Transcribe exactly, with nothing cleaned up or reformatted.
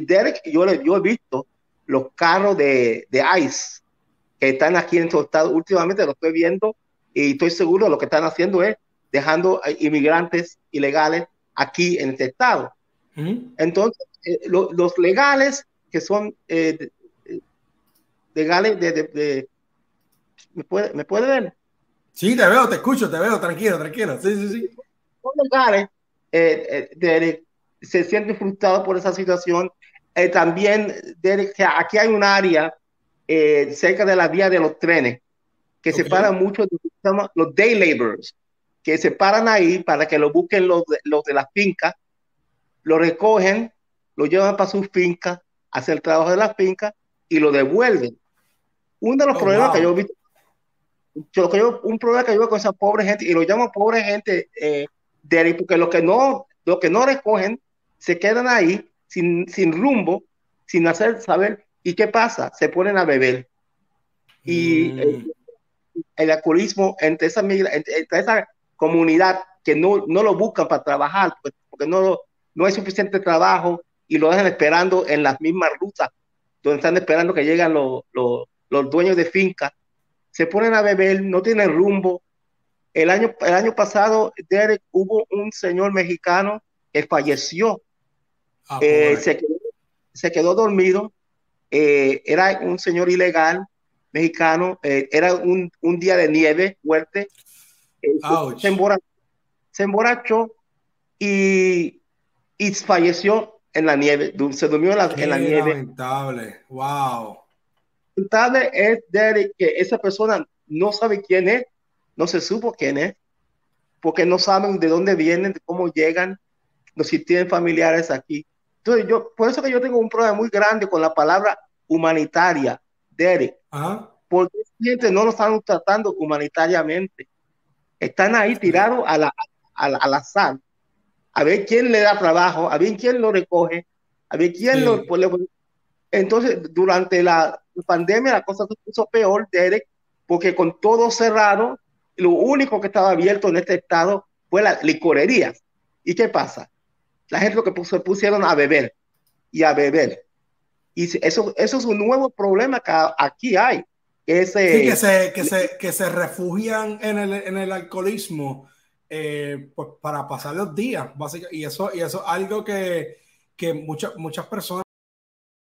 Derek, yo, le, yo he visto los carros de, de ICE que están aquí en estos estados, últimamente lo estoy viendo y estoy seguro de lo que están haciendo es dejando inmigrantes ilegales aquí en este estado. Uh-huh. Entonces, eh, lo, los legales que son eh, de, de, legales de, de, de ¿me puede, ¿me puede ver? Sí, te veo, te escucho, te veo, tranquilo, tranquilo. Sí, sí, sí. Los legales eh, eh, de, de, se sienten frustrados por esa situación. Eh, también, de, que aquí hay un área eh, cerca de la vía de los trenes que okay. separan mucho de los day laborers, que se paran ahí para que lo busquen los de, los de las fincas, lo recogen, lo llevan para sus fincas, hacen el trabajo de las fincas y lo devuelven. Uno de los oh, problemas wow. que yo he visto, yo, yo, un problema que yo veo con esa pobre gente, y lo llamo pobre gente, eh, de, porque lo que, no, lo que no recogen se quedan ahí sin, sin rumbo, sin hacer saber. ¿Y qué pasa? Se ponen a beber. Y mm. eh, el alcoholismo entre esa, entre, entre esa comunidad que no, no lo buscan para trabajar, porque no, no hay suficiente trabajo y lo dejan esperando en las mismas rutas, donde están esperando que lleguen los, los, los dueños de finca. Se ponen a beber, no tienen rumbo. El año, el año pasado, Derek, hubo un señor mexicano que falleció. Ah, eh, se, quedó, se quedó dormido. Eh, era un señor ilegal mexicano. Eh, era un, un día de nieve fuerte. Eh, se, emborrachó, se emborrachó y, y falleció en la nieve. Se durmió en la, en la nieve. Lamentable. Wow. Lamentable es Derek, que esa persona no sabe quién es, no se supo quién es, porque no saben de dónde vienen, de cómo llegan, no si tienen familiares aquí. Entonces yo, por eso que yo tengo un problema muy grande con la palabra humanitaria, Derek, uh-huh. porque gente no lo están tratando humanitariamente. Están ahí tirados a la, a la, al azar, a ver quién le da trabajo, a ver quién lo recoge, a ver quién sí. lo... Pues, entonces, durante la pandemia la cosa se puso peor, Derek, porque con todo cerrado, lo único que estaba abierto en este estado fue las licorerías. ¿Y qué pasa? La gente lo que se pusieron a beber y a beber. Y eso, eso es un nuevo problema que aquí hay. Ese, sí, que se, que, se, que se refugian en el, en el alcoholismo eh, pues para pasar los días, básicamente. Y eso, y eso es algo que, que muchas, muchas personas